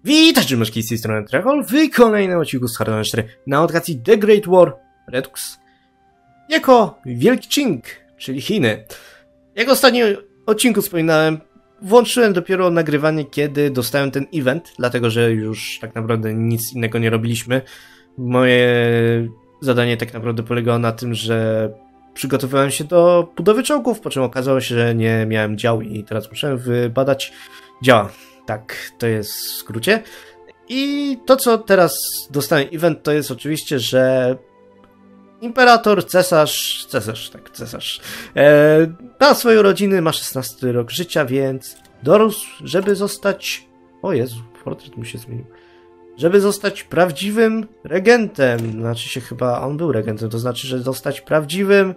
Witajcie myszki z tej strony Trechol w kolejnym odcinku z Hardline 4 na okazji The Great War Redux jako Wielki Qing, czyli Chiny. Jak w ostatnim odcinku wspominałem, włączyłem dopiero nagrywanie, kiedy dostałem ten event, dlatego że już tak naprawdę nic innego nie robiliśmy. Moje zadanie tak naprawdę polegało na tym, że przygotowywałem się do budowy czołgów, po czym okazało się, że nie miałem dział i teraz muszę wybadać działa. Tak, to jest w skrócie. I to, co teraz dostałem event, to jest oczywiście, że imperator, cesarz, ma swoją rodzinę, ma 16 rok życia, więc dorósł, żeby zostać... O Jezu, portret mu się zmienił. Żeby zostać prawdziwym regentem. Znaczy się chyba, on był regentem, to znaczy, że zostać prawdziwym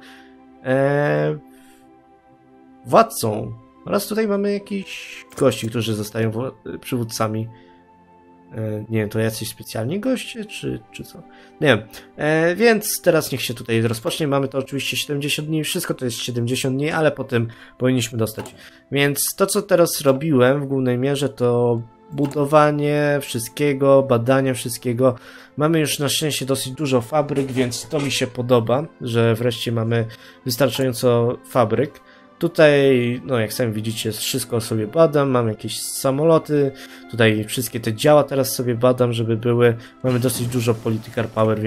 władcą. Oraz tutaj mamy jakichś gości, którzy zostają przywódcami. Nie wiem, to jacyś specjalni goście, czy co? Nie wiem. Więc teraz niech się tutaj rozpocznie. Mamy to oczywiście 70 dni, wszystko to jest 70 dni, ale potem powinniśmy dostać. Więc to, co teraz robiłem w głównej mierze, to budowanie wszystkiego, badanie wszystkiego. Mamy już na szczęście dosyć dużo fabryk, więc to mi się podoba, że wreszcie mamy wystarczająco fabryk. Tutaj, no jak sami widzicie, wszystko sobie badam, mam jakieś samoloty, tutaj wszystkie te działa teraz sobie badam, żeby były. Mamy dosyć dużo political power,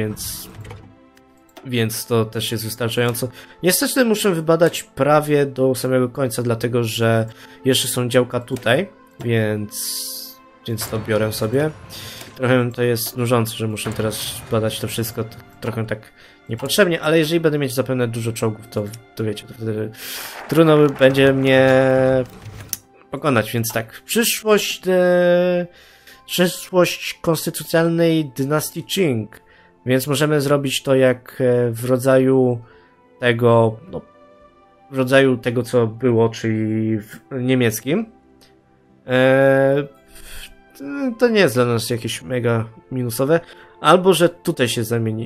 więc to też jest wystarczająco. Niestety muszę wybadać prawie do samego końca, dlatego że jeszcze są działka tutaj, więc to biorę sobie. Trochę to jest nużące, że muszę teraz badać to wszystko, trochę tak niepotrzebnie, ale jeżeli będę mieć zapewne dużo czołgów, to wiecie, to wtedy trudno będzie mnie pokonać, więc tak, przyszłość konstytucjonalnej dynastii Qing, więc możemy zrobić to jak w rodzaju tego, no, w rodzaju tego, co było, czyli w niemieckim. To nie jest dla nas jakieś mega minusowe, albo że tutaj się zamieni,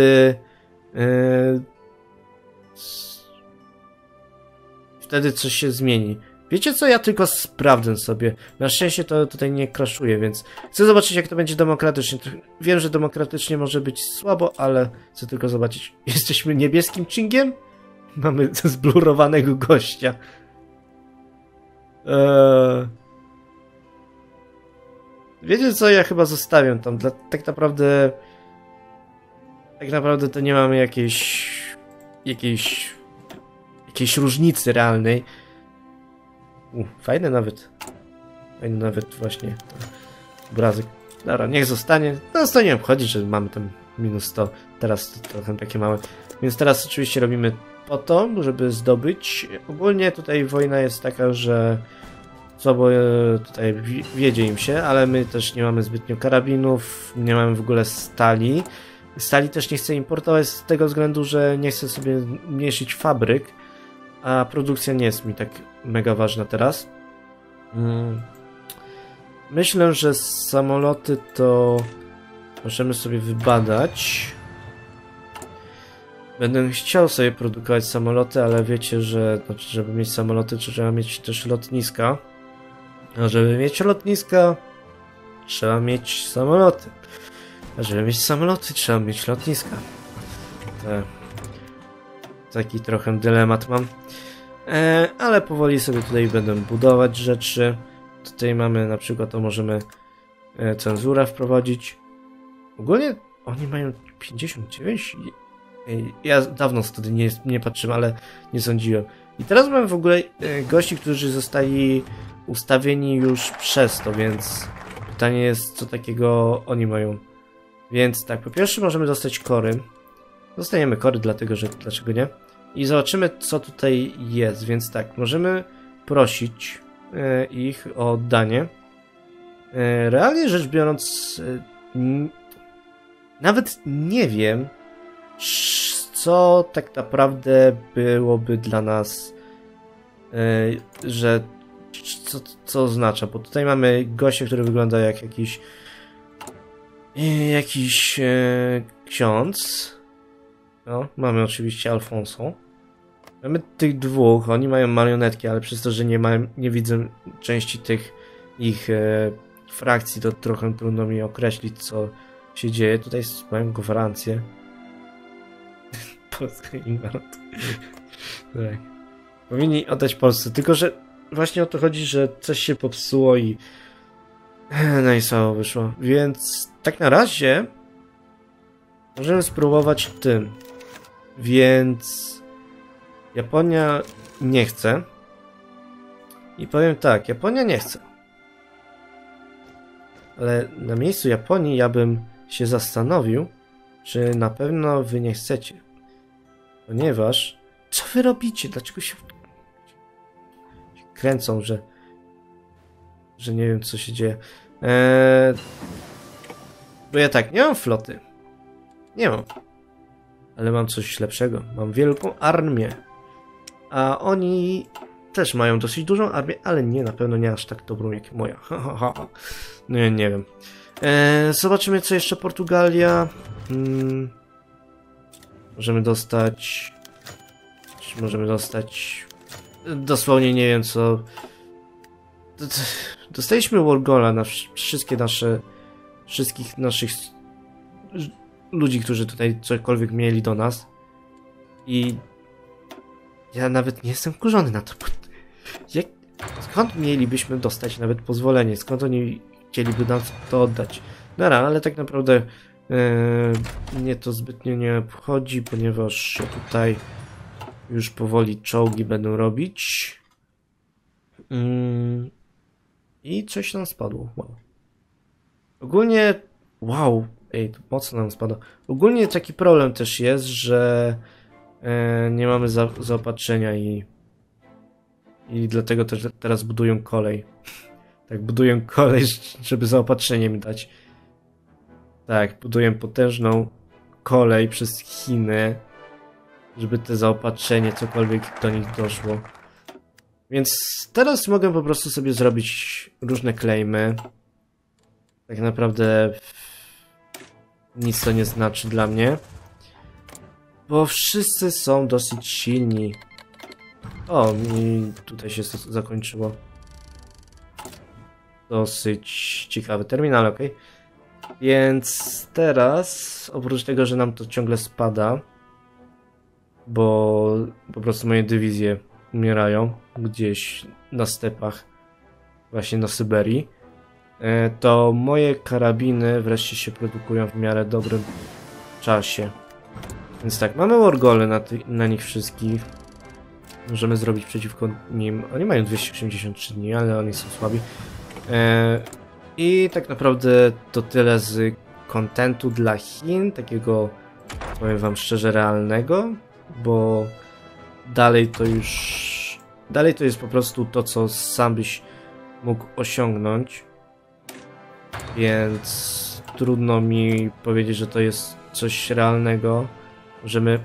wtedy coś się zmieni. Wiecie co, ja tylko sprawdzę sobie. Na szczęście to tutaj nie crashuje, więc chcę zobaczyć, jak to będzie demokratycznie. Wiem, że demokratycznie może być słabo, ale chcę tylko zobaczyć. Jesteśmy niebieskim Qingiem? Mamy zblurowanego gościa. Wiecie co, ja chyba zostawiam tam. Tak naprawdę to nie mamy jakiejś różnicy realnej. Fajny nawet właśnie obrazek. Dobra, niech zostanie. No to nie obchodzi, że mamy tam minus 100. Teraz to trochę takie małe. Więc teraz oczywiście robimy po to, żeby zdobyć. Ogólnie tutaj wojna jest taka, że bo tutaj wiedzie im się, ale my też nie mamy zbytnio karabinów, nie mamy w ogóle stali. Stali też nie chcę importować z tego względu, że nie chcę sobie mniejszyć fabryk, a produkcja nie jest mi tak mega ważna teraz. Myślę, że samoloty to możemy sobie wybadać. Będę chciał sobie produkować samoloty, ale wiecie, że żeby mieć samoloty, trzeba mieć też lotniska. A żeby mieć lotniska, trzeba mieć samoloty. A żeby mieć samoloty, trzeba mieć lotniska. Taki trochę dylemat mam. Ale powoli sobie tutaj będę budować rzeczy. Tutaj mamy na przykład, to możemy cenzurę wprowadzić. Ogólnie oni mają 59. Ja dawno wtedy nie patrzyłem, ale nie sądziłem. I teraz mamy w ogóle gości, którzy zostali ustawieni już przez to, więc pytanie jest, co takiego oni mają. Więc tak, po pierwsze możemy dostać kory. Dostaniemy kory, dlatego że dlaczego nie? I zobaczymy, co tutaj jest. Więc tak, możemy prosić ich o oddanie. Realnie rzecz biorąc, nawet nie wiem, co tak naprawdę byłoby dla nas, że co oznacza, bo tutaj mamy gościa, który wygląda jak jakiś ksiądz. No, mamy oczywiście Alfonso. Mamy tych dwóch, oni mają marionetki, ale przez to, że nie widzę części tych ich frakcji, to trochę trudno mi określić, co się dzieje. Tutaj mają gwarancję. Polska ignorant. Tak. Powinni oddać Polsce, tylko że właśnie o to chodzi, że coś się popsuło i no i słabo wyszło. Więc tak na razie możemy spróbować tym. Więc Japonia nie chce. I powiem tak, Japonia nie chce. Ale na miejscu Japonii ja bym się zastanowił, czy na pewno wy nie chcecie. Ponieważ co wy robicie? Dlaczego się kręcą, że nie wiem, co się dzieje. Bo ja tak, nie mam floty. Nie mam. Ale mam coś lepszego. Mam wielką armię. A oni też mają dosyć dużą armię, ale nie, na pewno nie aż tak dobrą jak moja. No nie wiem. Zobaczymy, co jeszcze Portugalia. Możemy dostać... Możemy dostać... Dosłownie nie wiem co... Dostaliśmy Wargola na wszystkich naszych ludzi, którzy tutaj cokolwiek mieli do nas. I ja nawet nie jestem wkurzony na to. Skąd mielibyśmy dostać nawet pozwolenie? Skąd oni chcieliby nam to oddać? Dobra, ale tak naprawdę mnie to zbytnio nie obchodzi, ponieważ tutaj już powoli czołgi będą robić. I coś nam spadło. Wow. Ogólnie... Wow. Ej, to mocno nam spada. Ogólnie taki problem też jest, że nie mamy zaopatrzenia i dlatego też teraz budują kolej. Tak, budują kolej, żeby zaopatrzenie mi dać. Tak, buduję potężną kolej przez Chiny, żeby te zaopatrzenie, cokolwiek do nich doszło. Więc teraz mogę po prostu sobie zrobić różne claimy. Tak naprawdę nic to nie znaczy dla mnie. Bo wszyscy są dosyć silni. O, mi tutaj się zakończyło. Dosyć ciekawy terminal, ok. Więc teraz, oprócz tego, że nam to ciągle spada, bo po prostu moje dywizje umierają gdzieś na stepach, właśnie na Syberii, to moje karabiny wreszcie się produkują w miarę dobrym czasie. Więc tak, mamy Wargole na nich wszystkich. Możemy zrobić przeciwko nim. Oni mają 283 dni, ale oni są słabi. I tak naprawdę to tyle z kontentu dla Chin, takiego, powiem wam szczerze, realnego, bo dalej to jest po prostu to, co sam byś mógł osiągnąć, więc trudno mi powiedzieć, że to jest coś realnego. Możemy...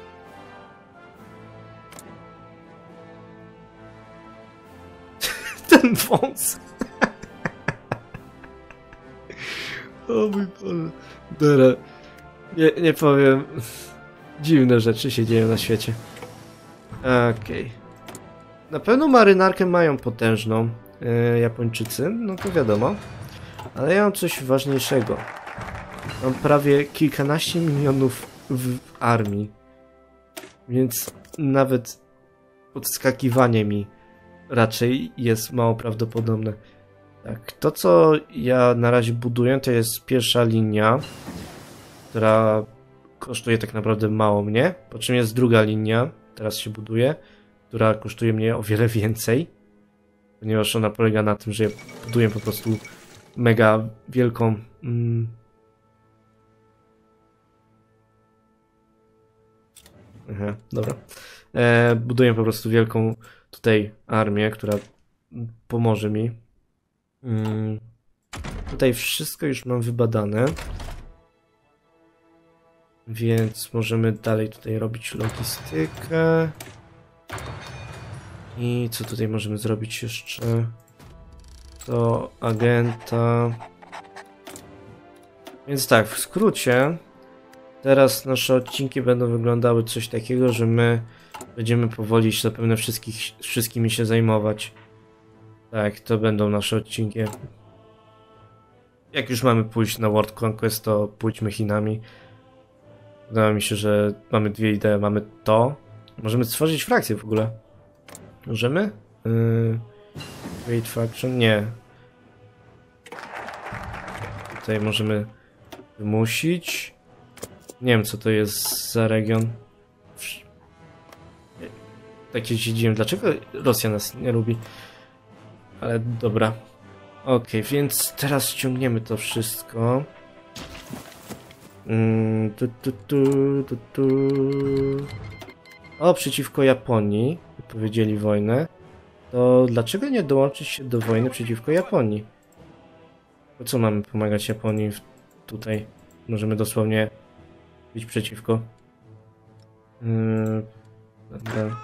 Ten wąs! O mój Boże. Dobra. Nie powiem. Dziwne rzeczy się dzieją na świecie. Okej. Na pewno marynarkę mają potężną Japończycy, no to wiadomo. Ale ja mam coś ważniejszego. Mam prawie kilkanaście milionów w armii. Więc nawet podskakiwanie mi raczej jest mało prawdopodobne. Tak, to co ja na razie buduję, to jest pierwsza linia, która kosztuje tak naprawdę mało mnie, po czym jest druga linia, teraz się buduje, która kosztuje mnie o wiele więcej, ponieważ ona polega na tym, że ja buduję po prostu mega wielką... Aha, dobra. Buduję po prostu wielką tutaj armię, która pomoże mi. Tutaj wszystko już mam wybadane, więc możemy dalej tutaj robić logistykę. I co tutaj możemy zrobić jeszcze? To agenta. Więc tak, w skrócie teraz nasze odcinki będą wyglądały coś takiego, że my będziemy powoli zapewne wszystkimi się zajmować. Tak, to będą nasze odcinki. jak już mamy pójść na World Conquest, to pójdźmy Chinami. Wydaje mi się, że mamy dwie idee. Mamy to. Możemy stworzyć frakcję w ogóle. Możemy? Create faction? Nie. Tutaj możemy wymusić. Nie wiem, co to jest za region. Takie się dziwię, dlaczego Rosja nas nie lubi. Ale dobra. Okej, więc teraz ściągniemy to wszystko. O, przeciwko Japonii wypowiedzieli wojnę. To dlaczego nie dołączyć się do wojny przeciwko Japonii? Po co mamy pomagać Japonii tutaj? Możemy dosłownie być przeciwko. Dobra.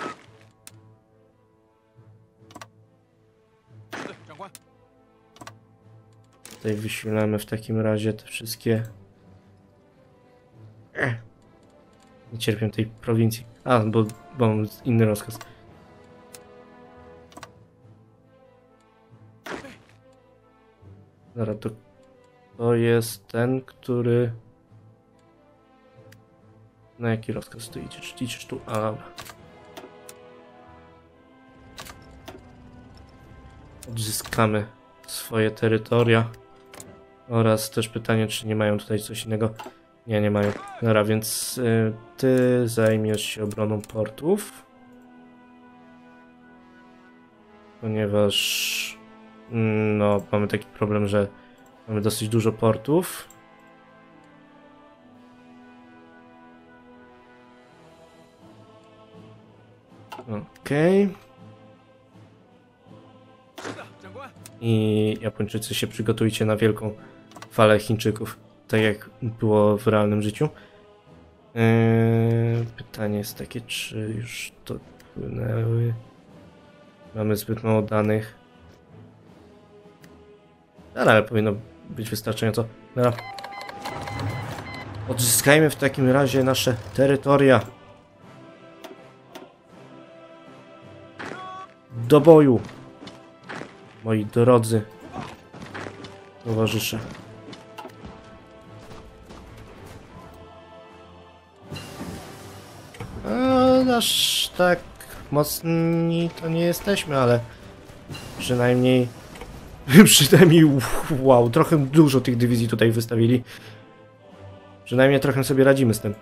Tutaj wysilamy w takim razie te wszystkie... Nie cierpię tej prowincji. A, bo mam inny rozkaz. Dobra, to jest ten, który... Na jaki rozkaz tu idziesz? Idziesz tu? A, dobra. Odzyskamy swoje terytoria. Oraz też pytanie, czy nie mają tutaj coś innego. Nie, nie mają. Dobra, więc ty zajmiesz się obroną portów. Ponieważ no, mamy taki problem, że mamy dosyć dużo portów. Okej. I Japończycy się przygotujcie na wielką falę Chińczyków, tak jak było w realnym życiu. Pytanie jest takie, czy już to płynęły. Mamy zbyt mało danych. Ale powinno być wystarczająco. Dobra. Odzyskajmy w takim razie nasze terytoria. Do boju, moi drodzy towarzysze. Aż tak mocni to nie jesteśmy, ale przynajmniej wow, trochę dużo tych dywizji tutaj wystawili. Przynajmniej trochę sobie radzimy z tym.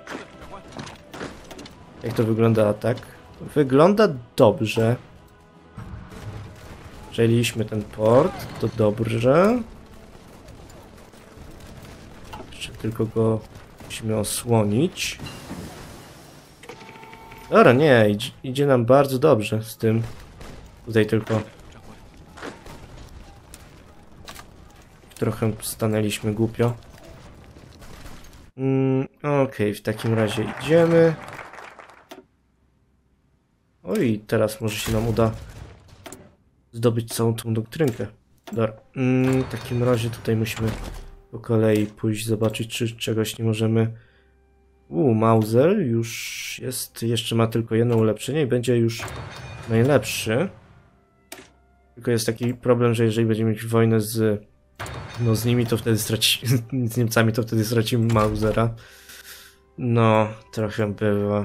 Jak to wygląda atak? Wygląda dobrze. Przejęliśmy ten port, to dobrze. Jeszcze tylko go musimy osłonić. Dobra, nie, idzie nam bardzo dobrze z tym. Tutaj tylko trochę stanęliśmy głupio. Okej, w takim razie idziemy. Oj, teraz może się nam uda zdobyć całą tą doktrynkę. Dobra. W takim razie tutaj musimy po kolei pójść zobaczyć, czy czegoś nie możemy... Mauser już jest, jeszcze ma tylko jedno ulepszenie i będzie już najlepszy. Tylko jest taki problem, że jeżeli będziemy mieć wojnę z nimi, to wtedy z Niemcami, to wtedy stracimy Mausera. No, trochę bywa.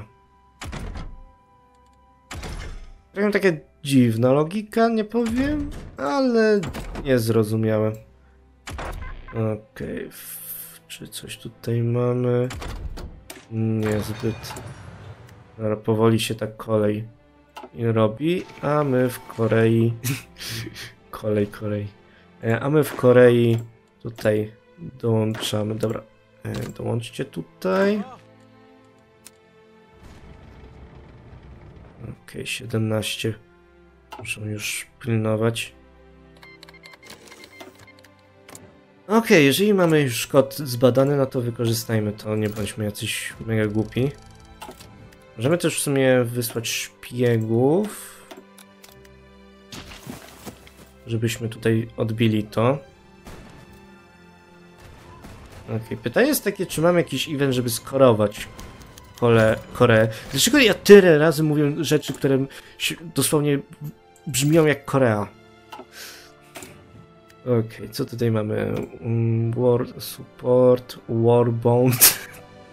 Trochę takie dziwna logika, nie powiem, ale niezrozumiałe. Okej, czy coś tutaj mamy? Niezbyt. Dobra, powoli się ta kolej robi, a my w Korei... kolej. A my w Korei tutaj dołączamy. Dobra, dołączcie tutaj. Okej, 17. Muszę już pilnować. Okej, jeżeli mamy już kod zbadany, no to wykorzystajmy to, nie bądźmy jacyś mega głupi. Możemy też w sumie wysłać szpiegów, żebyśmy tutaj odbili to. Okej, pytanie jest takie, czy mam jakiś event, żeby skorować Koreę. Dlaczego ja tyle razy mówię rzeczy, które dosłownie brzmią jak Korea? Okej, co tutaj mamy? War support, Warbound.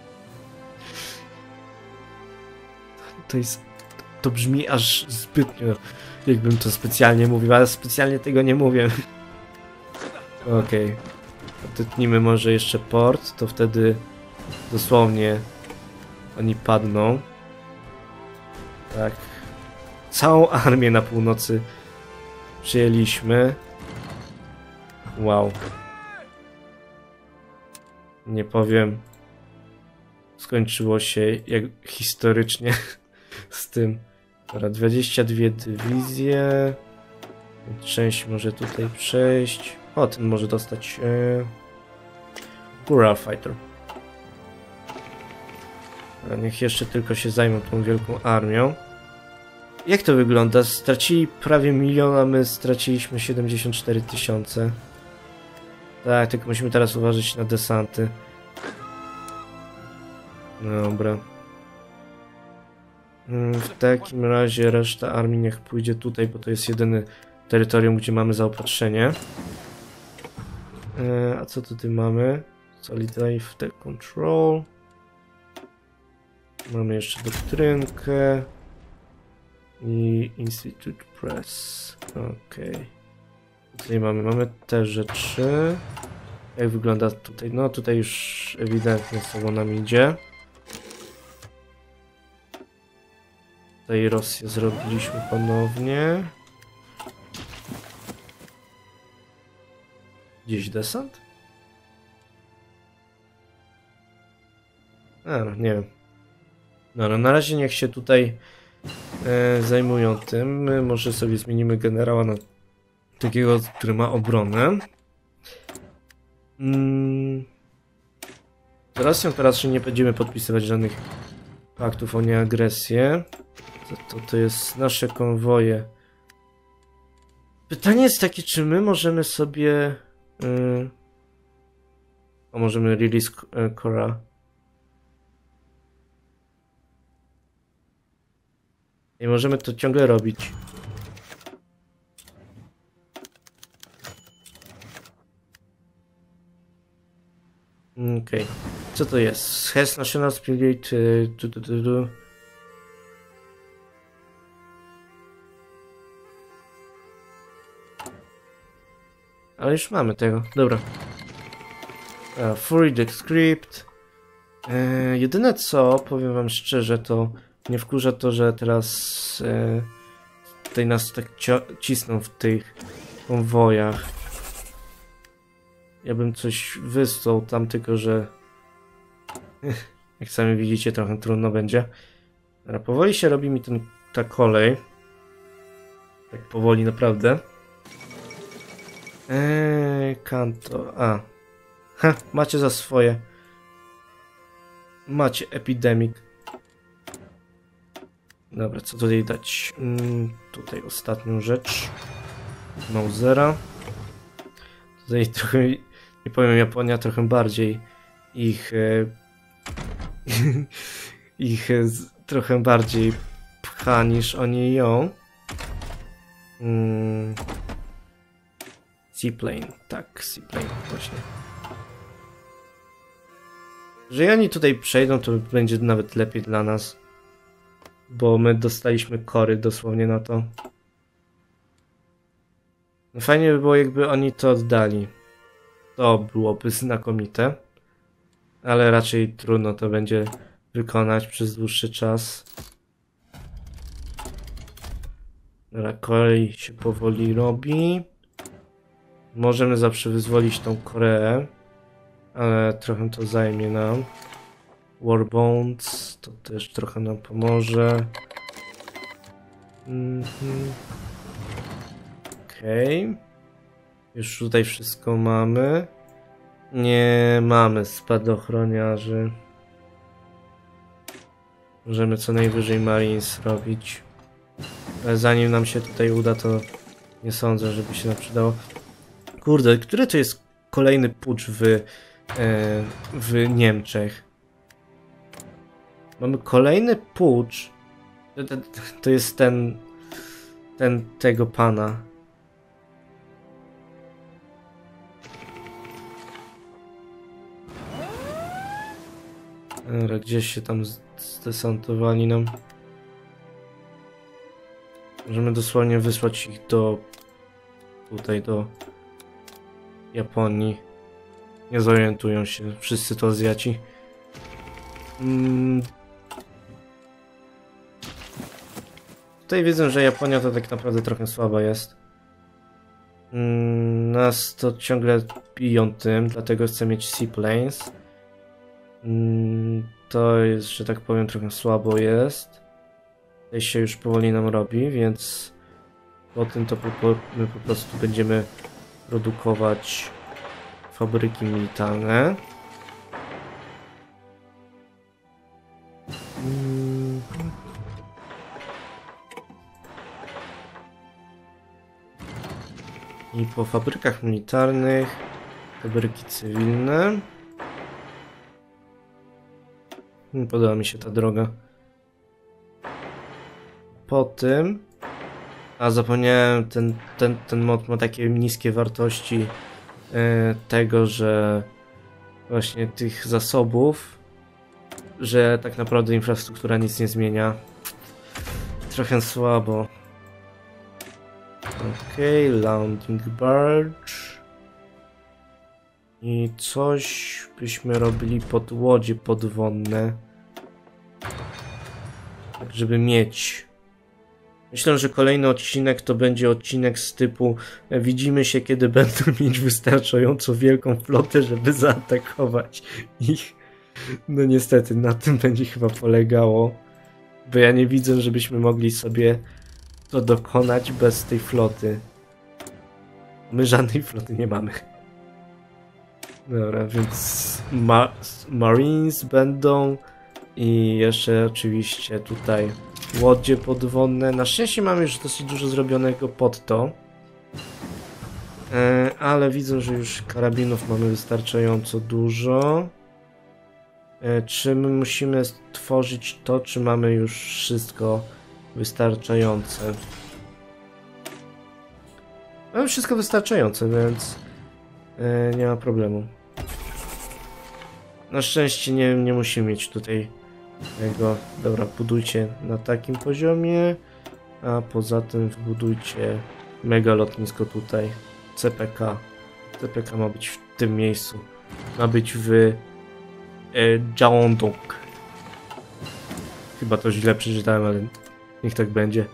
To brzmi aż zbytnio, jakbym to specjalnie mówił, ale specjalnie tego nie mówię. Okej. Odetnijmy może jeszcze port, to wtedy dosłownie oni padną. Tak. Całą armię na północy przyjęliśmy. Wow. Nie powiem. Skończyło się jak historycznie z tym. Dobra, 22 dywizje. Część może tutaj przejść. O, ten może dostać Guerrilla Fighter. Dobra, niech jeszcze tylko się zajmą tą wielką armią. Jak to wygląda? Stracili prawie 1 milion, a my straciliśmy 74 000. Tak, tylko musimy teraz uważać na desanty. Dobra. W takim razie reszta armii niech pójdzie tutaj, bo to jest jedyne terytorium, gdzie mamy zaopatrzenie. A co tutaj mamy? Solid Life Tech Control. Mamy jeszcze doktrynkę. I Institute Press. Okej. Tutaj mamy te rzeczy. Jak wygląda tutaj? No tutaj już ewidentnie sobą nam idzie. Tutaj Rosję zrobiliśmy ponownie. Gdzieś desant? No, nie wiem. No, na razie niech się tutaj zajmują tym. My może sobie zmienimy generała na takiego, który ma obronę. Z Rosją to raczej nie będziemy podpisywać żadnych paktów o nieagresję. To jest nasze konwoje. Pytanie jest takie, czy my możemy sobie... możemy release Cora. I możemy to ciągle robić. Okej. Co to jest? Has National Spirit. Ale już mamy tego. Dobra. Fury the Script. Jedyne co, powiem wam szczerze, to mnie wkurza to, że teraz tutaj nas tak cisną w tych konwojach. Ja bym coś wysłał tam, tylko że jak sami widzicie, trochę trudno będzie. Ale powoli się robi mi ta kolej. Tak powoli naprawdę. Kanto. Ha, macie za swoje. Macie Epidemic. Dobra, co tutaj dać? Tutaj ostatnią rzecz. Mausera. Tutaj trochę, nie powiem, Japonia trochę bardziej ich trochę bardziej pcha niż oni ją. Seaplane, tak, Seaplane, właśnie. Jeżeli oni tutaj przejdą, to będzie nawet lepiej dla nas. Bo my dostaliśmy kory dosłownie na to. No fajnie by było, jakby oni to oddali. To byłoby znakomite. Ale raczej trudno to będzie wykonać przez dłuższy czas. Dobra, kolej się powoli robi. Możemy zawsze wyzwolić tą Koreę. Ale trochę to zajmie nam. Warbounds to też trochę nam pomoże. Okej. Już tutaj wszystko mamy. Nie mamy spadochroniarzy. Możemy co najwyżej Marines robić. Ale zanim nam się tutaj uda, to nie sądzę, żeby się nam przydało. Kurde, który to jest kolejny pucz w Niemczech? Mamy kolejny pucz. To jest tego pana. Dobra, gdzieś się tam zdesantowali nam. Możemy dosłownie wysłać ich tutaj do Japonii. Nie zorientują się, wszyscy to Azjaci. Tutaj widzę, że Japonia to tak naprawdę trochę słaba jest. Nas to ciągle biją tym, dlatego chcę mieć seaplanes. To jest, że tak powiem, trochę słabo jest. Tutaj się już powoli nam robi, więc po tym to my po prostu będziemy produkować fabryki militarne. I po fabrykach militarnych fabryki cywilne. Podoba mi się ta droga. Po tym... A zapomniałem, ten mod ma takie niskie wartości tego, że właśnie tych zasobów, że tak naprawdę infrastruktura nic nie zmienia. Trochę słabo. Okej, landing barge. I coś byśmy robili pod łodzie podwodne. Tak, żeby mieć. Myślę, że kolejny odcinek to będzie odcinek z typu widzimy się, kiedy będą mieć wystarczająco wielką flotę, żeby zaatakować ich. No niestety, na tym będzie chyba polegało. Bo ja nie widzę, żebyśmy mogli sobie to dokonać bez tej floty. My żadnej floty nie mamy. Dobra, więc Marines będą i jeszcze oczywiście tutaj łodzie podwodne. Na szczęście mamy już dosyć dużo zrobionego pod to. Ale widzę, że już karabinów mamy wystarczająco dużo. Czy my musimy stworzyć to, czy mamy już wszystko wystarczające? Mamy wszystko wystarczające, więc nie ma problemu. Na szczęście nie musimy mieć tutaj tego. Dobra, budujcie na takim poziomie, a poza tym wbudujcie mega lotnisko tutaj. CPK. CPK ma być w tym miejscu. Ma być w Jaondong. Chyba to źle przeczytałem, ale niech tak będzie.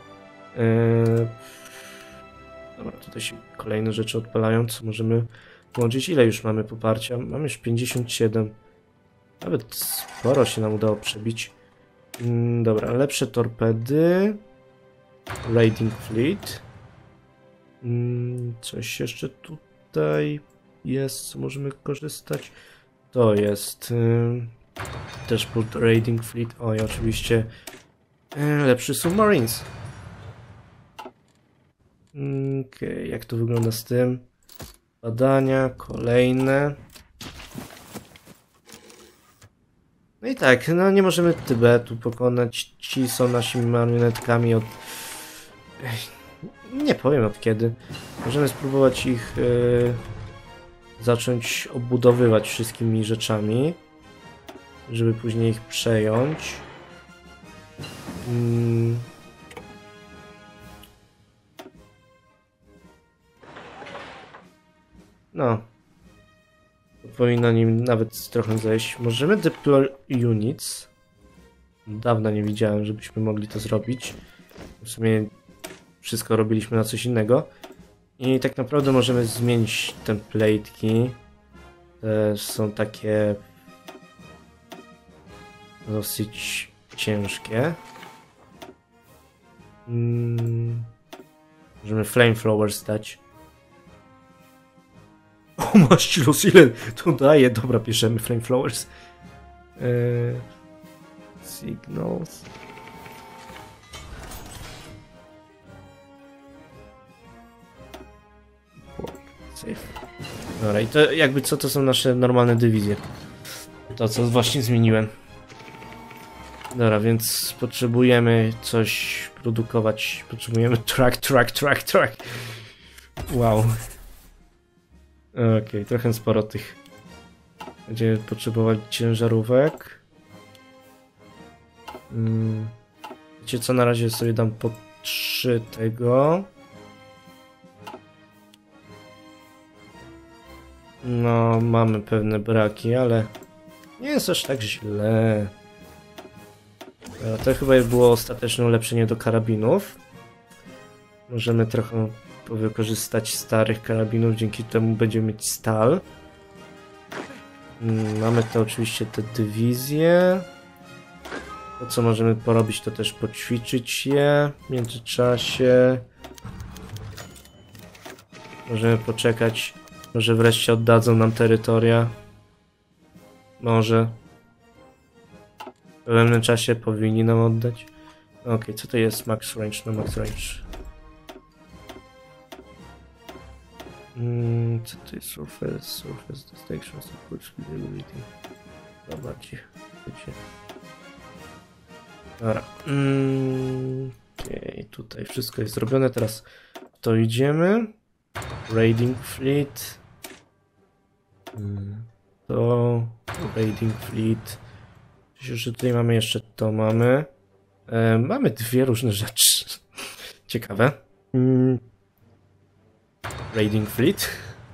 Dobra, tutaj się kolejne rzeczy odpalają, co możemy włączyć. Ile już mamy poparcia? Mamy już 57. Nawet sporo się nam udało przebić. Dobra, lepsze torpedy. Raiding Fleet. Coś jeszcze tutaj jest, co możemy korzystać. To jest też pod Raiding Fleet. O i oczywiście lepszy Submarines. Okej, jak to wygląda z tym? Badania, kolejne. No i tak, no nie możemy Tybetu pokonać. Ci są naszymi marionetkami od... Nie powiem od kiedy. Możemy spróbować ich zacząć obudowywać wszystkimi rzeczami, żeby później ich przejąć. No. To powinno nim nawet trochę zejść. Możemy deploy units. Dawno nie widziałem, żebyśmy mogli to zrobić. W sumie wszystko robiliśmy na coś innego. I tak naprawdę możemy zmienić template'ki. Te są takie dosyć ciężkie. Możemy flamethrowers dać. O, maścilos, ile to daje? Dobra, piszemy flamethrowers. Signals. Safe. Dobra, i to jakby co to są nasze normalne dywizje. To co właśnie zmieniłem. Dobra, więc potrzebujemy coś produkować. Potrzebujemy track. Wow. Okej, trochę sporo tych. Będziemy potrzebować ciężarówek. Wiecie co, na razie sobie dam po 3 tego. No, mamy pewne braki, ale nie jest aż tak źle. To chyba było ostateczne ulepszenie do karabinów. Możemy trochę wykorzystać starych karabinów, dzięki temu będziemy mieć stal. Mamy to oczywiście te dywizje. To co możemy porobić, to też poćwiczyć je w międzyczasie. Możemy poczekać, może wreszcie oddadzą nam terytoria. Może. W pewnym czasie powinni nam oddać. Okej, co to jest max range? No max range. Co to jest surface detection, support visibility. Zobaczcie. Dobra. Okej, tutaj wszystko jest zrobione, teraz to idziemy. Raiding fleet. To raiding fleet. Myślę, że tutaj mamy jeszcze to mamy. Mamy dwie różne rzeczy. Ciekawe. Raiding fleet.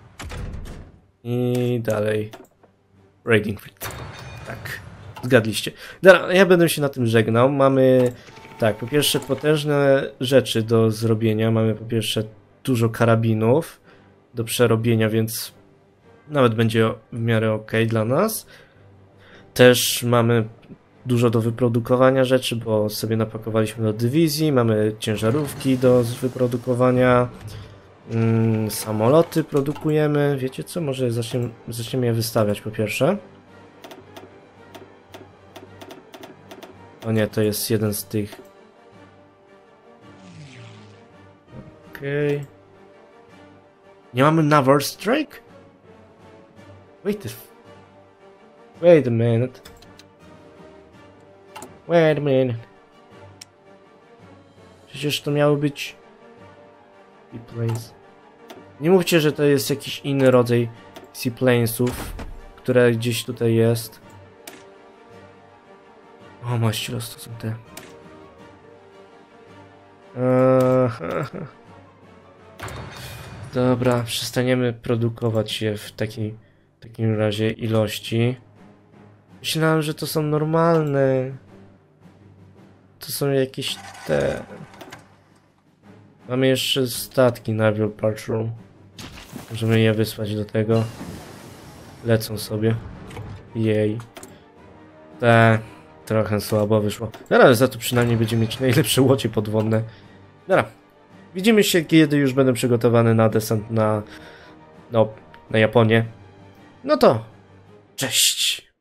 I dalej. Raiding fleet. Tak. Zgadliście. Dobra, ja będę się na tym żegnał. Mamy, tak, po pierwsze potężne rzeczy do zrobienia. Mamy po pierwsze dużo karabinów do przerobienia, więc nawet będzie w miarę ok dla nas. Też mamy dużo do wyprodukowania rzeczy, bo sobie napakowaliśmy do dywizji. Mamy ciężarówki do wyprodukowania. Samoloty produkujemy. Wiecie co? Może zaczniemy je wystawiać po pierwsze. O nie, to jest jeden z tych. Okej. Nie mamy Naval Strike? Wait a minute. Wait a minute. Przecież to miało być Seaplanes. Nie mówcie, że to jest jakiś inny rodzaj Seaplanesów, które gdzieś tutaj jest. O, maścilos, to są te. Dobra, przestaniemy produkować je w takim razie ilości. Myślałem, że to są normalne. To są jakieś te. Mamy jeszcze statki Naval Patrol. Możemy je wysłać do tego. Lecą sobie. Jej. Te. Trochę słabo wyszło. No ale za to przynajmniej będziemy mieć najlepsze łodzie podwodne. Dobra. Widzimy się, kiedy już będę przygotowany na desant na Japonię. No to cześć!